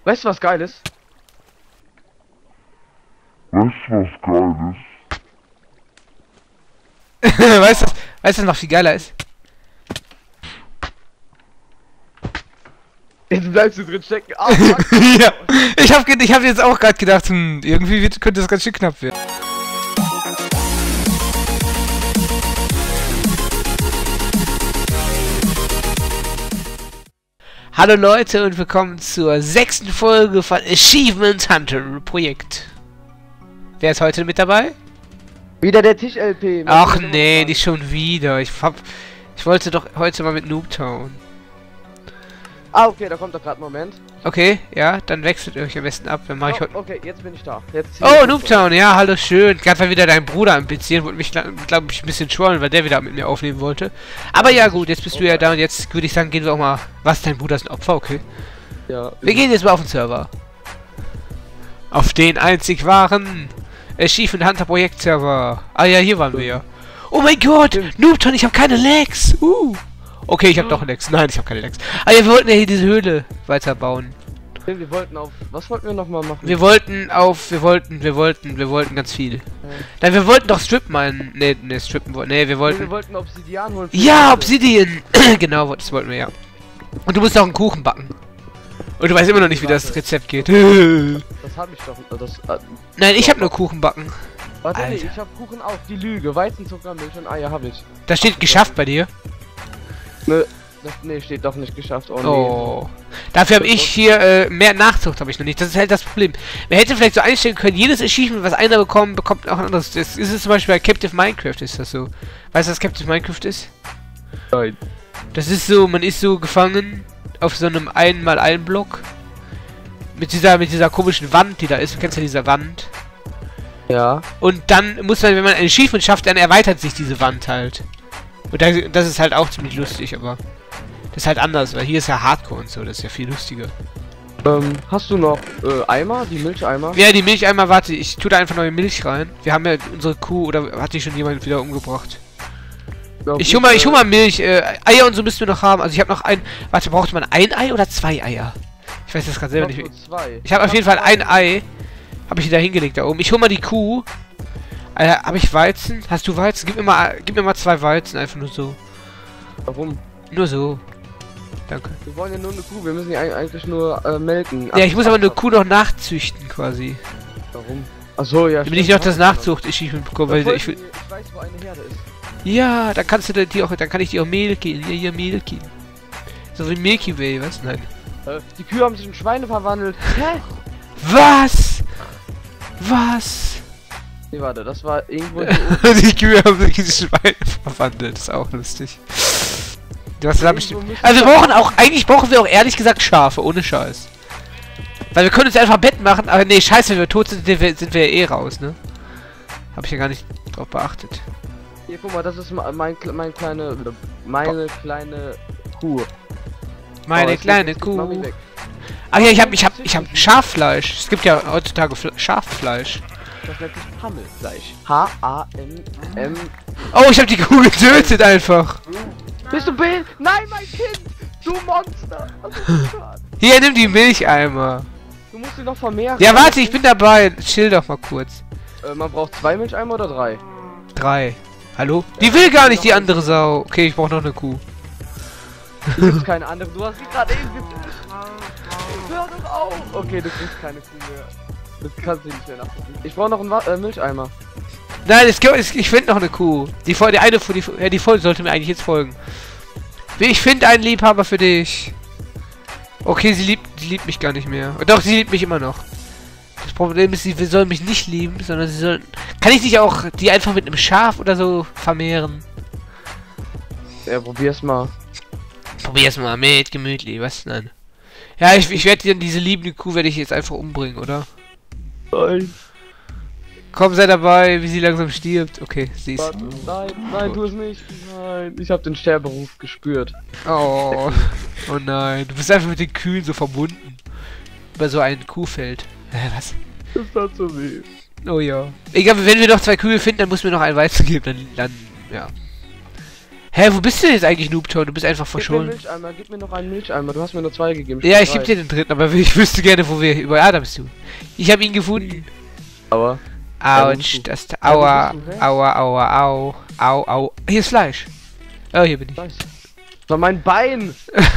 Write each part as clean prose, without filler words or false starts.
Weißt du, was geil ist? Weißt du, was noch viel geiler ist? Jetzt bleibst du drin stecken. Ah, Ja, ich hab jetzt auch gerade gedacht, irgendwie könnte das ganz schön knapp werden. Hallo Leute und willkommen zur 6. Folge von Achievement Hunter Projekt. Wer ist heute mit dabei? wieder der Tisch-LP. Ach nee, nicht schon wieder. Ich wollte doch heute mal mit Noobtown. Ah, okay, da kommt doch gerade ein Moment. Okay, ja, dann wechselt ihr euch am besten ab. Dann mache ich heute. Okay, jetzt bin ich da. Jetzt Oh, Noobtown, ja, hallo, schön. Gerade war wieder dein Bruder am PC und wollte mich, glaube ich, ein bisschen trollen, weil der wieder mit mir aufnehmen wollte. Aber ja, gut, jetzt bist du ja da und jetzt würde ich sagen, gehen wir auch mal. Was, dein Bruder ist ein Opfer, okay? Ja. Wir gehen jetzt mal auf den Server. Auf den einzig wahren Achievement Hunter Projekt Server. Ah ja, hier waren wir ja. Oh mein Gott, Noobtown, ich habe keine Lags. Okay, ich habe doch Lags. Nein, ich habe keine Lags. Ah ja, wir wollten ja hier diese Höhle weiterbauen. Wir wollten auf. Was wollten wir nochmal machen? Wir wollten ganz viel. Nein, wir wollten doch Strip meinen. Nee, strippen wollten. Nee, wir wollten. Wir wollten Obsidian holen. Ja, Obsidian! Genau, das wollten wir ja. Und du musst auch einen Kuchen backen. Und du weißt immer noch nicht, wie das Rezept geht. Das habe ich doch. Nein, ich habe nur Kuchen backen. Warte, nee, Alter. ich habe Kuchen auch. Die Lüge. Weizen, Zucker, Milch und Eier habe ich. Da steht geschafft bei dir. Nee, steht doch nicht geschafft. Oh, nee. Oh. Dafür habe ich hier mehr Nachzucht habe ich noch nicht. Das ist halt das Problem. Man hätte vielleicht so einstellen können, jedes Achievement, was einer bekommt, bekommt auch ein anderes. Das ist es zum Beispiel bei Captive Minecraft ist das so. Weißt du, was Captive Minecraft ist? Nein. Das ist so, man ist so gefangen auf so einem 1x1 Block. Mit dieser komischen Wand, die da ist. Du kennst ja diese Wand. Ja. Und dann muss man, wenn man ein Achievement schafft, dann erweitert sich diese Wand halt. Und das ist halt auch ziemlich lustig, aber das ist halt anders, weil hier ist ja Hardcore und so, das ist ja viel lustiger. Hast du noch Eimer? Die Milcheimer? Ja, die Milcheimer, warte, ich tue da einfach neue Milch rein. Wir haben ja unsere Kuh, oder hat die schon jemand wieder umgebracht? Ja, Ich hol mal Milch, Eier und so müssten wir noch haben. Also ich habe noch warte, braucht man ein Ei oder 2 Eier? Ich weiß das gerade selber nicht. Ich habe auf jeden Fall ein Ei. Habe ich wieder hingelegt da oben. Ich hol mal die Kuh. Habe ich Weizen? Hast du Weizen? Gib mir mal 2 Weizen, einfach nur so. Warum? Nur so. Danke. Wir wollen ja nur eine Kuh, wir müssen die eigentlich nur melken. Ja, ich muss aber eine Kuh noch nachzüchten quasi. Warum? Achso, ja. Damit ich noch das Nachzucht-Achievement bekomme, weil ich will. Ich weiß, wo eine Herde ist. Ja, dann kannst du die auch, dann kann ich die auch melken. Hier melken. So wie Milky Way, was? Nein. Die Kühe haben sich in Schweine verwandelt. Hä? Was? Was? Nee, warte, das war irgendwo. Die Kühe haben sich in Schweine verwandelt, ist auch lustig. Du hast da bestimmt. Also wir brauchen auch, eigentlich brauchen wir auch ehrlich gesagt Schafe, ohne Scheiß. Weil wir können uns einfach ein Bett machen, aber nee, scheiße, wenn wir tot sind, sind wir ja eh raus, ne? Hab ich ja gar nicht drauf beachtet. Hier, guck mal, das ist meine kleine Kuh. Meine kleine Kuh. Ach ja, ich hab Schaffleisch. Es gibt ja heutzutage Schaffleisch. Das nennt sich Hammelfleisch. H-A-M-M. Oh, ich hab die Kuh getötet einfach. Bist du Bill? Nein, mein Kind! Du Monster! Hier, nimm die Milcheimer. Du musst sie noch vermehren. Ja, warte, ich bin dabei. Chill doch mal kurz. Man braucht 2 Milcheimer oder 3? 3. Hallo? Die will gar nicht, die andere Sau. Okay, ich brauche noch eine Kuh. Du kriegst keine andere. Du hast sie gerade eben getötet. Hör doch auf! Okay, du kriegst keine Kuh mehr. Das kannst du nicht mehr nachvollziehen. Ich brauche noch einen Milcheimer. Nein, ich finde noch eine Kuh. Die Folge sollte mir eigentlich jetzt folgen. Ich finde einen Liebhaber für dich. Okay, sie liebt mich gar nicht mehr. Doch, sie liebt mich immer noch. Das Problem ist, sie soll mich nicht lieben, sondern sie soll... Kann ich nicht auch die einfach mit einem Schaf oder so vermehren? Ja, probier's mal. Probier's mal mit, gemütlich, was? Nein. Ja, ich werde diese liebende Kuh werde ich jetzt einfach umbringen, oder? Nein. Komm, sei dabei, wie sie langsam stirbt. Okay, sie ist... Nein, tu es nicht. Nein, ich habe den Sterberuf gespürt. Oh, oh nein, du bist einfach mit den Kühen so verbunden. Über so ein Kuhfeld. Was? Das tat so weh. Oh ja. Egal, wenn wir noch 2 Kühe finden, dann muss mir noch ein Weizen geben, dann ja. Hä, wo bist du denn jetzt eigentlich, Noobtown? Du bist einfach Gib mir einen verschollen. Milcheimer, gib mir noch einen Milcheimer. Du hast mir nur 2 gegeben. Ja, ich drei. geb dir den dritten, aber ich wüsste gerne, wo wir... Über da bist du. Ich habe ihn gefunden. Aber. Autsch, das... wo Aua, bist du, hä? aua, aua, au. Au, au. Hier ist Fleisch. Oh, hier bin ich. Nice. Das war mein Bein!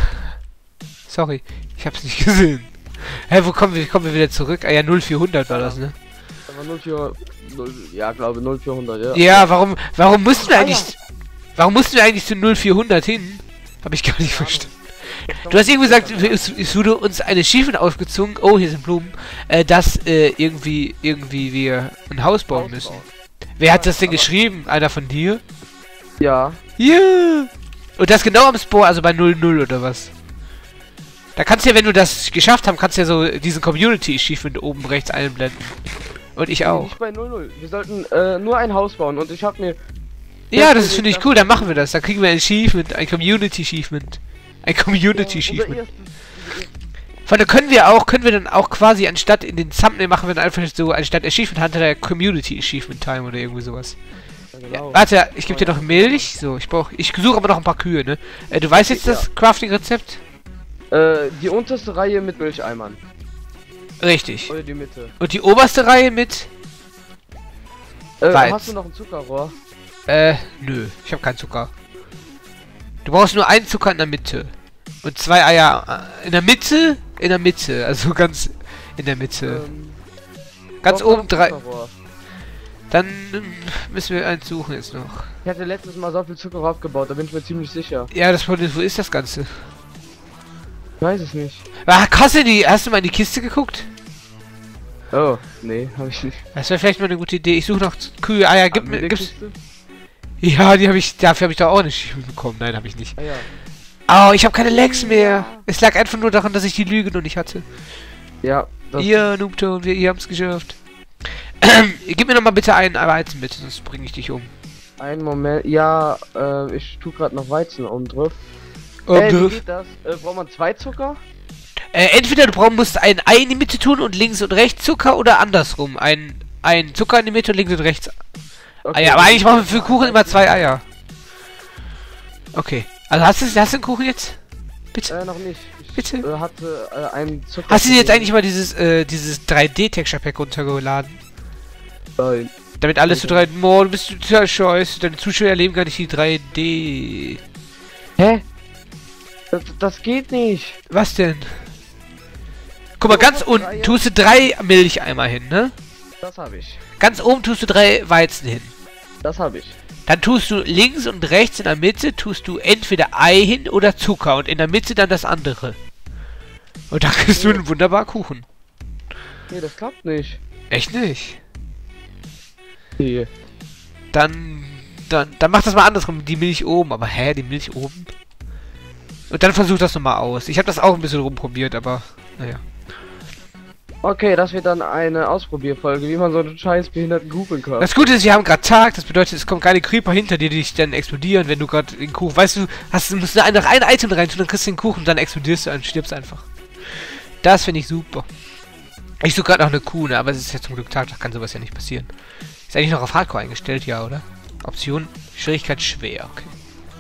Sorry, ich hab's nicht gesehen. Hä, wo kommen wir wieder zurück? Ah ja, 0400 war das, ne? Das war 0,4. Ja, glaube 0,400, ja. Ja, warum mussten wir eigentlich... Warum mussten wir eigentlich zu 0400 hin? Hab ich gar nicht verstanden. Du hast irgendwie gesagt, es wurde uns eine Achievement aufgezwungen. Oh, hier sind Blumen. Dass irgendwie wir ein Haus bauen müssen. Wer hat das denn geschrieben? Einer von dir? Ja. Ja. Und das genau am Spore, also bei 00 oder was? Da kannst du ja, wenn du das geschafft hast, kannst du ja so diesen Community Achievement oben rechts einblenden. Und ich auch. Nicht bei 00. Wir sollten nur ein Haus bauen und ich habe mir... Ja, das finde ich cool, dann machen wir das. Dann kriegen wir ein Achievement, ein Community Achievement. Ein Community Achievement. Von da können wir dann auch quasi anstatt in den Thumbnail machen wir dann einfach so, anstatt Achievement Hunter der Community Achievement Time oder irgendwie sowas. Ja, genau. Ja, warte, ich gebe dir noch Milch. So, ich suche aber noch ein paar Kühe, ne? Du weißt jetzt das Crafting-Rezept? Die unterste Reihe mit Milcheimern. Richtig. Oder die Mitte. Und die oberste Reihe mit... Weiz. Hast du noch ein Zuckerrohr? Nö, ich habe keinen Zucker. Du brauchst nur einen Zucker in der Mitte. Und 2 Eier in der Mitte? In der Mitte, also ganz in der Mitte. Ganz brauch noch oben ein 3. Zuckerrohr. Dann müssen wir eins suchen jetzt noch. Ich hatte letztes Mal so viel Zuckerrohr aufgebaut, da bin ich mir ziemlich sicher. Ja, das Problem ist, wo ist das Ganze? Ich weiß es nicht. Hast du mal in die Kiste geguckt? Oh, nee, habe ich nicht. Das wäre vielleicht mal eine gute Idee. Ich suche noch Kühe, Eier, Haben wir eine gib's... Kiste? Ja, dafür habe ich doch auch nicht bekommen. Nein, habe ich nicht. Ah ja. Oh, ich habe keine Lags mehr. Es lag einfach nur daran, dass ich die Lüge noch nicht hatte. Ja, das Ihr Noobtown, ihr haben's geschafft. Gib mir noch mal bitte einen Weizen mit, sonst bringe ich dich um. Ein Moment. Ja, ich tue gerade noch Weizen oben drauf. Oh, Wie geht das? Braucht man 2 Zucker? Entweder musst ein Ei in die Mitte tun und links und rechts Zucker oder andersrum. Ein Zucker in die Mitte und links und rechts. Okay. Eier, aber eigentlich machen wir für Kuchen immer 2 Eier. Okay. Also hast du den Kuchen jetzt? Bitte. Noch nicht. Ich, Bitte? hatte einen Zucker. Hast du dir jetzt eigentlich mal dieses 3D-Texture Pack runtergeladen? Nein. Damit alles so 3D... Oh, du bist total scheiße. Deine Zuschauer erleben gar nicht die 3D... Hä? Das geht nicht. Was denn? Guck mal, ganz unten tust du 3 Milcheimer hin, ne? Das habe ich. Ganz oben tust du 3 Weizen hin. Das habe ich. Dann tust du links und rechts in der Mitte tust du entweder Ei hin oder Zucker und in der Mitte dann das andere. Und da kriegst du einen wunderbaren Kuchen. Nee, das klappt nicht. Echt nicht? Nee. Dann mach das mal andersrum, die Milch oben. Aber hä, die Milch oben? Und dann versuch das nochmal aus. Ich habe das auch ein bisschen rumprobiert, aber naja. Okay, das wird dann eine Ausprobierfolge, wie man so einen scheiß behinderten Kuchen kauft. Das Gute ist, wir haben gerade Tag, das bedeutet, es kommen keine Creeper hinter dir, die dich dann explodieren, wenn du gerade den Kuchen... Weißt du, du musst nur noch ein Item rein tun, dann kriegst du den Kuchen und dann explodierst du und stirbst einfach. Das finde ich super. Ich suche gerade noch eine Kuh, ne, aber es ist ja zum Glück Tag, da kann sowas ja nicht passieren. Ist eigentlich noch auf Hardcore eingestellt, ja, oder? Option, Schwierigkeit schwer, okay.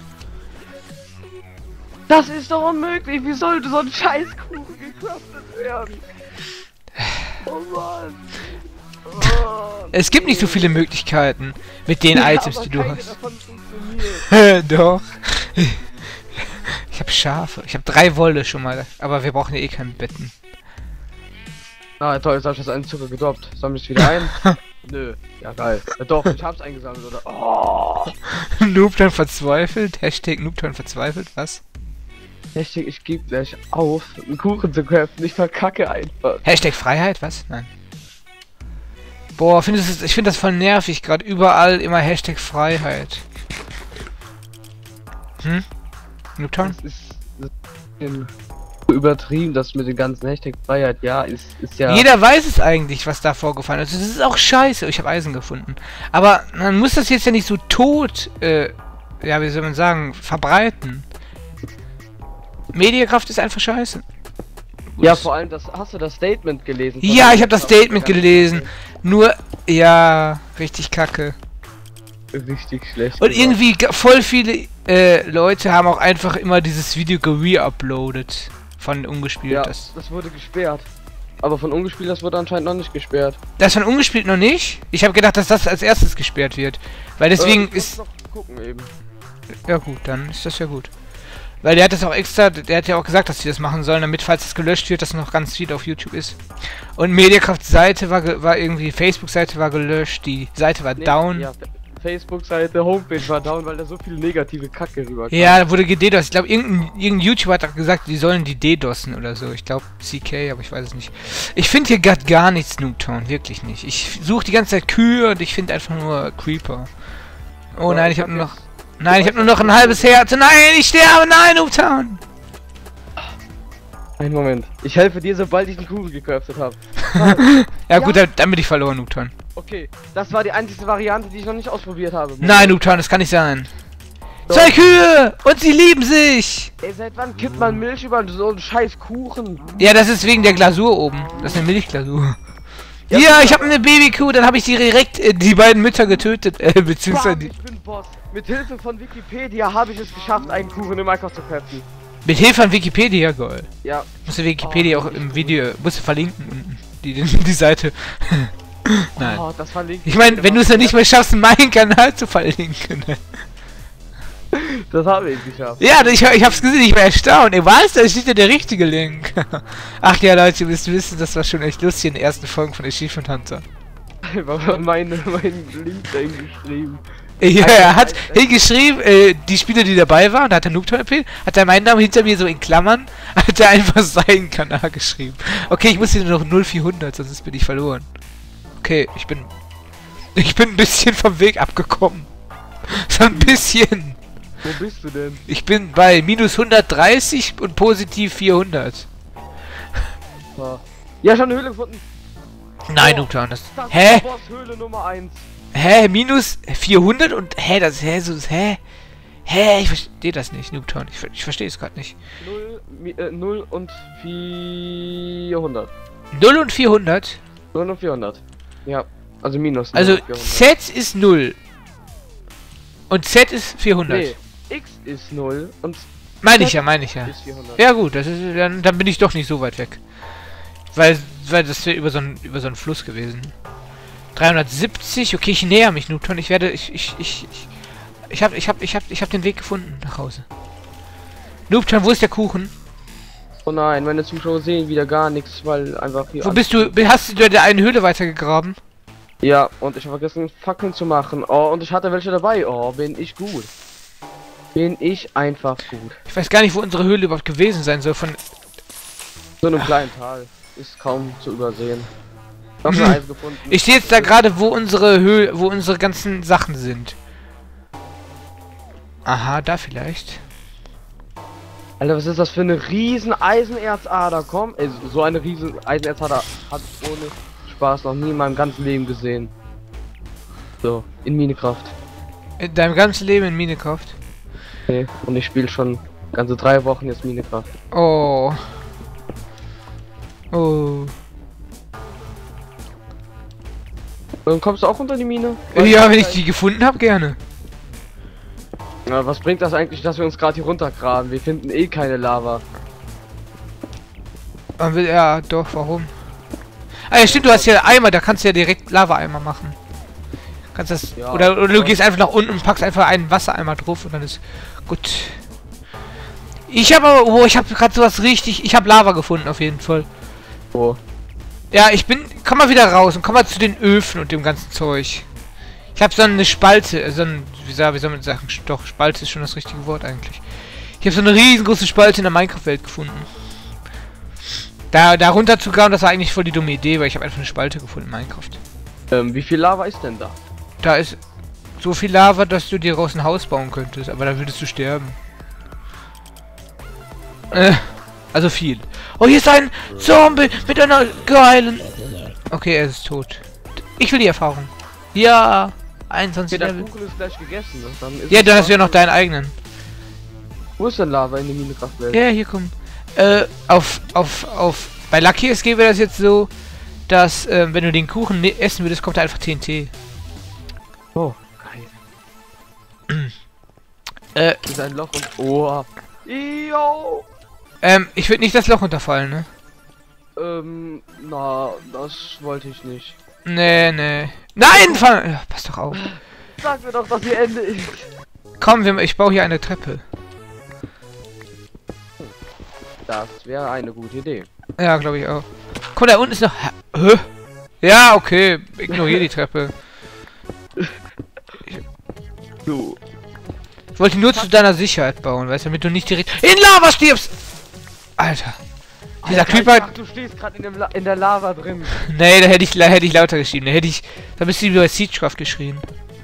Das ist doch unmöglich, wie sollte so ein scheiß Kuchen gecraftet werden? Oh Mann. Oh, Es gibt nicht so viele Möglichkeiten mit den Items, die du keine hast. davon funktioniert. Doch. Ich habe Schafe. Ich habe 3 Wolle schon mal. Aber wir brauchen ja eh keinen Betten. Ah, toll, jetzt hab ich das einen Zucker gedroppt. Sammle ich wieder ein? Nö. Ja, geil. Ja, doch, ich hab's eingesammelt, oder? Oh. Noobtown verzweifelt. Hashtag Noobtown verzweifelt. Was? Hashtag, ich gebe gleich auf, einen Kuchen zu craften. Ich verkacke einfach. Hashtag Freiheit? Was? Nein. Boah, ich finde das voll nervig. Gerade überall immer Hashtag Freiheit. Hm? Noobtown? Das ist übertrieben, das mit den ganzen Hashtag Freiheit. Ja, ist ja... Jeder weiß es eigentlich, was da vorgefallen ist. Das ist auch scheiße. Ich habe Eisen gefunden. Aber man muss das jetzt ja nicht so tot, ja, wie soll man sagen, verbreiten. Mediakraft ist einfach scheiße. Ja, vor allem, hast du das Statement gelesen? Ja, ich habe das Statement gelesen. Nur, ja, richtig kacke. richtig schlecht. Und irgendwie voll viele Leute haben auch einfach immer dieses Video re-uploadet von ungespielt. Ja, das wurde gesperrt. Aber von ungespielt, das wurde anscheinend noch nicht gesperrt. Das von ungespielt noch nicht? Ich habe gedacht, dass das als erstes gesperrt wird. Weil deswegen ist... Noch gucken eben. Ja gut, dann ist das ja gut. Weil der hat das auch extra, der hat ja auch gesagt, dass sie das machen sollen, damit, falls es gelöscht wird, dass noch ganz viel auf YouTube ist. Und Mediakrafts Seite war irgendwie, Facebook-Seite war gelöscht, die Seite war down. Ja, Facebook-Seite, Homepage war down, weil da so viel negative Kacke rüberkam. Ja, da wurde gedDOS. Ich glaube, irgendein YouTuber hat auch gesagt, die sollen die DDoSen oder so. Ich glaube, CK, aber ich weiß es nicht. Ich finde hier gerade gar nichts, Noobtown, wirklich nicht. Ich suche die ganze Zeit Kühe und ich finde einfach nur Creeper. Oh nein, ich habe nur noch... Nein, ich habe nur noch ein halbes Herz. Nein, ich sterbe. Nein, Noobtown. Einen Moment. Ich helfe dir, sobald ich die Kugel gecraftet habe. Ja gut, dann bin ich verloren, Noobtown. Okay, das war die einzige Variante, die ich noch nicht ausprobiert habe. Nein, Noobtown, das kann nicht sein. Doch. 2 Kühe! Und sie lieben sich! Ey, seit wann kippt man Milch über so einen scheiß Kuchen? Ja, das ist wegen der Glasur oben. Das ist eine Milchglasur. Ja, Ja, ich habe eine Babykuh, dann habe ich die direkt die beiden Mütter getötet, beziehungsweise Bam, ich bin Boss. Mit Hilfe von Wikipedia habe ich es geschafft, einen Kuchen in Minecraft zu craften. mit Hilfe von Wikipedia, geil. Ja. Musst du Wikipedia auch im Video, musst du verlinken unten, die Seite. Nein. Oh, das verlinkt. Ich meine, wenn du es ja nicht mehr schaffst, meinen Kanal zu verlinken. Das habe ich geschafft. Ja, ich hab's gesehen, ich war erstaunt. Ey, was? Da steht ja der richtige Link. Ach ja, Leute, ihr müsst wissen, das war schon echt lustig in den ersten Folgen von Achievement Hunter. mein Link geschrieben. Ja, er hat hingeschrieben, die Spieler, die dabei waren, da hat der Noobtown erzählt, hat er meinen Namen hinter mir so in Klammern, hat er einfach seinen Kanal geschrieben. Okay, ich muss hier nur noch 0400, sonst bin ich verloren. Okay, ich bin ein bisschen vom Weg abgekommen. So ein bisschen. Wo bist du denn? Ich bin bei minus 130 und positiv 400. Ja, schon eine Höhle gefunden. Nein, Oh, Noobtown, das... Das Hä? ist Boss-Höhle Nummer 1. Hä? Minus 400 und... Hä? Das... Hä? So... Hä? Hä? Ich verstehe das nicht, Noobtown. Ich verstehe es gerade nicht. 0 und 400. 0 und 400? 0 und 400. Ja, also minus 0 Also und 400. Z ist 0. Und Z ist 400. Nee, X ist 0 und Meine ich ja. ist 400. Ja gut, das ist, dann bin ich doch nicht so weit weg. Weil das wäre über so einen Fluss gewesen. 370, okay, ich näher mich, Noobtown. Ich hab den Weg gefunden nach Hause. Noobtown, wo ist der Kuchen? Oh nein, meine Zuschauer sehen wieder gar nichts, weil einfach hier... Wo bist du? Hast du der eine Höhle weitergegraben? Ja, und ich habe vergessen, Fackeln zu machen. Oh, und ich hatte welche dabei. Oh, bin ich gut. Bin ich einfach gut. Ich weiß gar nicht, wo unsere Höhle überhaupt gewesen sein soll. Von So einem kleinen Tal. Ist kaum zu übersehen. Ich hab schon eins gefunden. ich stehe jetzt da gerade, wo unsere ganzen Sachen sind. Aha, da vielleicht. Alter, was ist das für eine riesen Eisenerzader? Komm, ey, so eine riesen Eisenerzader hat ich ohne Spaß noch nie in meinem ganzen Leben gesehen. So, in Minecraft. In deinem ganzen Leben in Minecraft? Okay, und ich spiele schon ganze 3 Wochen jetzt Minecraft. Oh. Oh. Und kommst du auch unter die Mine? Ja, wenn ich die gefunden habe, gerne. Na, was bringt das eigentlich, dass wir uns gerade hier runtergraben? Wir finden eh keine Lava. Man will, ja, doch, warum? Ah ja, stimmt, du hast hier Eimer, da kannst du ja direkt Lava-Eimer machen. Kannst das, Ja, oder du gehst einfach nach unten und packst einfach einen Wassereimer drauf und dann ist gut. Ich habe aber, oh, ich habe gerade sowas richtig, ich habe Lava gefunden auf jeden Fall. Oh. Ja, komm mal wieder raus und komm mal zu den Öfen und dem ganzen Zeug. Ich habe so eine Spalte, so ein, wie soll man sagen, doch, Spalte ist schon das richtige Wort eigentlich. Ich habe so eine riesengroße Spalte in der Minecraft-Welt gefunden. Da runter zu graben, das war eigentlich voll die dumme Idee, weil ich habe einfach eine Spalte gefunden in Minecraft. Wie viel Lava ist denn da? Da ist so viel Lava, dass du dir raus ein Haus bauen könntest, aber da würdest du sterben. Also viel. Oh, hier ist ein Zombie mit einer geilen... Okay, er ist tot. Ich will die Erfahrung. Ja, 21 Okay, der Level. Kuchen ist gleich gegessen. Dann ist Ja, es dann hast du ja noch fast- deinen eigenen. Wo ist denn Lava in der Minecraft-Welt? Ja, hier komm. Bei Lucky SG wäre das jetzt so, dass, wenn du den Kuchen essen würdest, kommt da einfach TNT. Oh, geil. Ist ein Loch und... Oh. Yo. Ich würde nicht das Loch runterfallen, ne? Na, das wollte ich nicht. Nee, nee. Nein, ja, pass doch auf. Sag mir doch, dass hier Ende ist. Komm, ich baue hier eine Treppe. Das wäre eine gute Idee. Ja, glaube ich auch. Guck, da unten ist noch... Hä? Ja, okay. Ignoriere die Treppe. So. Ich wollte nur zu deiner Sicherheit bauen, weißt du, damit du nicht direkt in Lava stirbst! Alter. Dieser Creeper... Ach, du stehst gerade in der Lava drin. Nee, da hätte ich lauter geschrieben. Da bist du wie bei Siegecraft geschrien.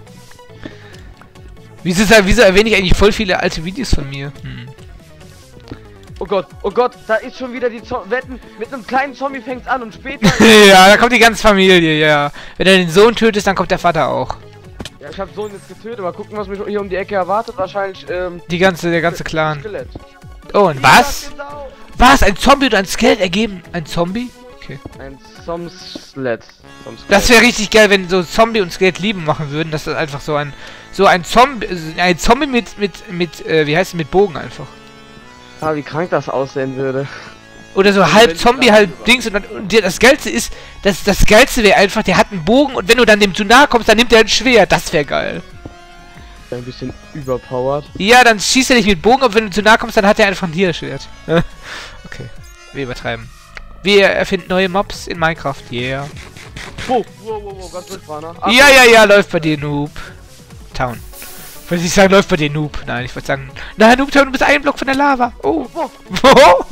Wieso erwähne ich eigentlich voll viele alte Videos von mir? Oh Gott, da ist schon wieder die Wetten. Mit einem kleinen Zombie fängt's an und später... Ja, da kommt die ganze Familie, ja. Wenn du den Sohn tötest, dann kommt der Vater auch. Ja, ich hab Sohn jetzt getötet, aber gucken, was mich hier um die Ecke erwartet. Wahrscheinlich, der ganze Clan. Skelett. Oh, und was? Ja, genau. Was? Ein Zombie und ein Skelett ergeben? Ein Zombie? Okay. Ein Skelett. Das wäre richtig geil, wenn so Zombie und Skelett Lieben machen würden. Das ist einfach so ein Zombie mit wie heißt es, mit Bogen einfach. Ah, wie krank das aussehen würde. Oder so halb Zombie, halb Dings und das Geilste ist, das Geilste wäre einfach, der hat einen Bogen und wenn du dann dem zu nahe kommst, dann nimmt er ein Schwert. Das wäre geil. Ein bisschen überpowered. Ja, dann schießt er dich mit Bogen, aber wenn du zu nahe kommst, dann hat er einfach ein Tierschwert. Okay, wir übertreiben. Wir erfinden neue Mobs in Minecraft, yeah. Wow, ganz ruhig, Warner. Ja, läuft bei dir, Noob. Town. Ich wollte nicht sagen, läuft bei dir, Noob. Nein, ich wollte sagen, nein, Noob Town, du bist ein Block von der Lava. Oh. Oh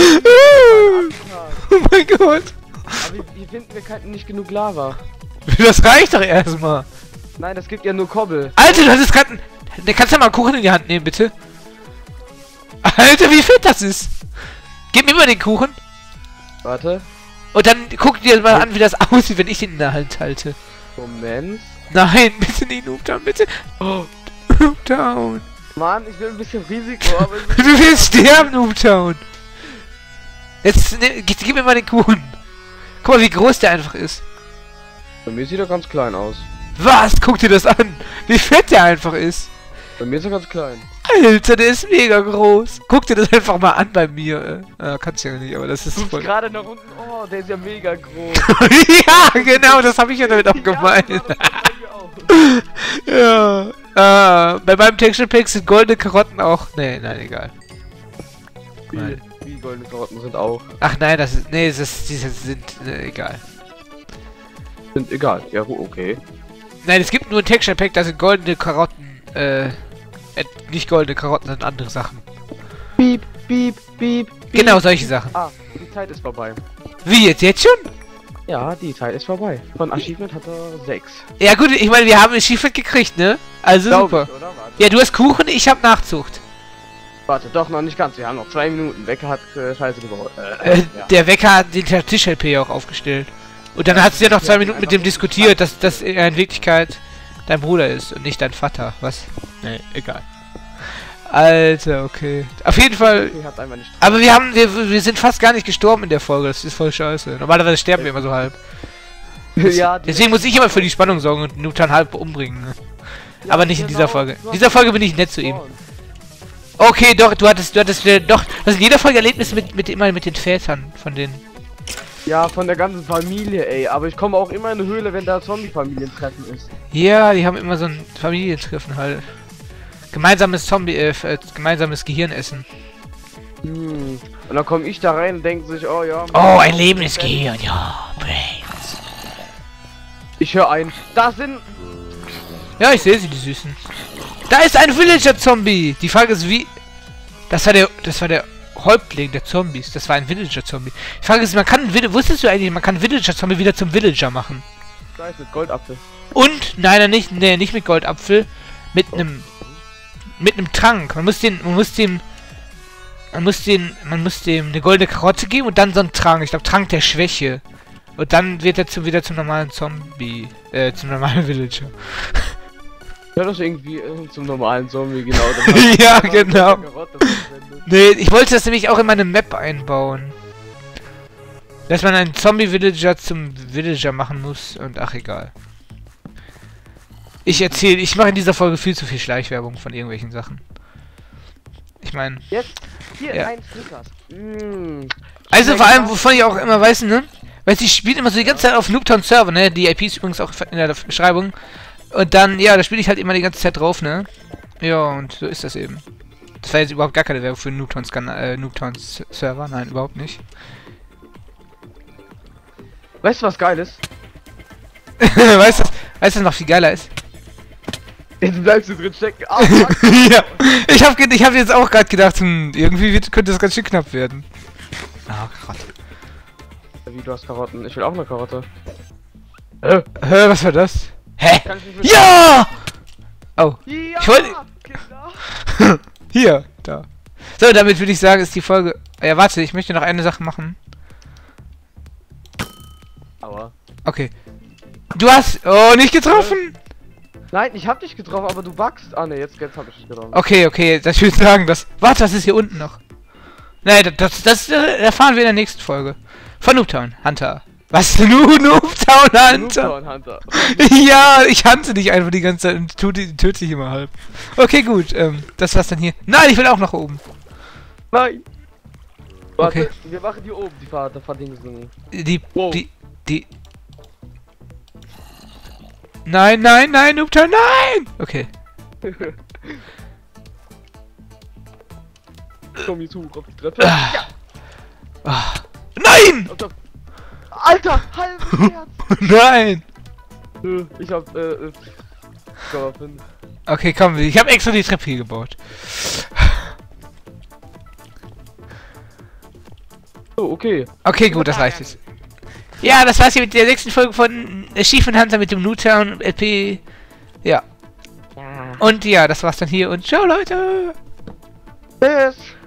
mein Gott. Aber hier finden wir nicht genug Lava. Das reicht doch erstmal. Nein, das gibt ja nur Kobbel. Alter, du hattest gerade... Kannst du mal einen Kuchen in die Hand nehmen, bitte? Alter, wie fett das ist. Gib mir mal den Kuchen. Warte. Und dann guck dir mal an, wie das aussieht, wenn ich den in der Hand halte. Moment. Nein, bitte nicht Noobtown, bitte. Oh, Noobtown. Mann, ich will ein bisschen Risiko, aber... Du willst sterben, Noobtown. Jetzt, gib mir mal den Kuchen. Guck mal, wie groß der einfach ist. Bei mir sieht er ganz klein aus. Was? Guck dir das an. Wie fett der einfach ist. Bei mir ist er ganz klein. Alter, der ist mega groß. Guck dir das einfach mal an bei mir. Kannst ja nicht, aber das ist voll... gerade nach unten. Oh, der ist ja mega groß. Ja, genau, das habe ich ja damit auch gemeint. Ja. Bei meinem Texture Pack sind goldene Karotten auch... Nee, nein, egal. Wie goldene Karotten sind auch. Ach nein, das ist... Nee, diese sind... egal. Sind egal. Ja, okay. Nein, es gibt nur ein Texture Pack, da sind goldene Karotten... nicht goldene Karotten, sondern andere Sachen. Piep, piep, piep, piep. Genau, solche Sachen. Ah, die Zeit ist vorbei. Wie, jetzt schon? Ja, die Zeit ist vorbei. Von Achievement hat er 6. Ja gut, ich meine, wir haben ein Achievement gekriegt, ne? Also super. Oder? Warte. Ja, du hast Kuchen, ich hab Nachzucht. Warte, doch noch nicht ganz. Wir haben noch 2 Minuten. Wecker hat Scheiße gebaut. Ja. Der Wecker hat den Tisch-LP auch aufgestellt. Und dann hast du ja noch 2 Minuten mit dem diskutiert, dass das in Wirklichkeit dein Bruder ist und nicht dein Vater. Was? Nee, egal. Alter, okay. Auf jeden Fall. Aber wir sind fast gar nicht gestorben in der Folge. Das ist voll scheiße. Normalerweise sterben wir immer so halb. Ja, deswegen muss ich immer für die Spannung sorgen und Nutan halb umbringen. Ne? Ja, aber nicht in dieser Folge. In dieser Folge bin ich nett zu ihm. Okay, doch, du hattest doch. Das ist in jeder Folge Erlebnis mit den Vätern von denen. Ja, von der ganzen Familie, ey. Aber ich komme auch immer in eine Höhle, wenn da Zombie-Familientreffen ist. Ja, die haben immer so ein Familientreffen halt. Gemeinsames gemeinsames Gehirnessen. Und dann komme ich da rein und denke sich, oh ja. Oh, ein lebendes Gehirn, ja, Brains. Ich höre ein. Das sind... Ja, ich sehe sie, die Süßen. Da ist ein Villager-Zombie. Die Frage ist, wie... Das war der Häuptling der Zombies. Das war ein Villager-Zombie. Die Frage ist, wusstest du eigentlich, man kann Villager-Zombie wieder zum Villager machen? Da ist mit Goldapfel. Und, nein, nicht mit Goldapfel. Mit einem Trank. Man muss dem eine goldene Karotte geben und dann so einen Trank. Ich glaube, Trank der Schwäche. Und dann wird er wieder zum normalen Zombie. Zum normalen Villager. Ja, das irgendwie zum normalen Zombie, genau. Ja, genau. Nee, ich wollte das nämlich auch in meine Map einbauen. Dass man einen Zombie-Villager zum Villager machen muss und ach, egal. Ich mache in dieser Folge viel zu viel Schleichwerbung von irgendwelchen Sachen. meine. Jetzt, hier, Ja. ein Snickers. Mm. Also vor allem, wovon ich auch immer weiß, ne? Weil sie spielt immer so die ganze Zeit auf Noobtown Server, ne? Die IP ist übrigens auch in der Beschreibung. Und dann, ja, da spiele ich halt immer die ganze Zeit drauf, ne? Ja, und so ist das eben. Das war jetzt überhaupt gar keine Werbung für Noobtown Server, nein, überhaupt nicht. Weißt du, was geil ist? weißt du, was noch viel geiler ist? Jetzt bleibst du drin stecken. Ah, fuck. Ja, ich hab jetzt auch gerade gedacht, irgendwie könnte das ganz schön knapp werden. Ah, Karotte. Wie, du hast Karotten? Ich will auch eine Karotte. Hä, was war das? Hä? Kann ich nicht mit- Ja! Oh, Ja! ich wollte... Kinder! Hier, da. So, damit würde ich sagen, ist die Folge... Ja, warte, ich möchte noch eine Sache machen. Aua. Okay. Du hast... Oh, nicht getroffen! Nein, ich hab dich getroffen, aber du buggst. Ah ne, jetzt hab ich dich getroffen. Okay, okay, das würde ich sagen, das... Warte, was ist hier unten noch? Nein, das erfahren wir in der nächsten Folge. Von Noobtown Hunter. Was? Noobtown Hunter? Noobtown Hunter. Ja, ich hante dich einfach die ganze Zeit und töte dich immer halb. Okay, gut, das war's dann hier. Nein, ich will auch nach oben. Nein! Warte, Okay. wir machen hier oben die Verdingsen. Wow. Die... Nein, Noobtown, nein! Okay. Komm jetzt hoch auf die Treppe. Ah. Ja! Ah. Nein! Alter, halbes Herz! Nein! Ich hab, getroffen. Okay, komm, ich habe extra die Treppe hier gebaut. So, okay. Okay, gut, das reicht jetzt. Ja, das war's hier mit der 6. Folge von Achievement Hunter mit dem Noobtown LP. Ja. Ja. Und ja, das war's dann hier und ciao, Leute! Tschüss!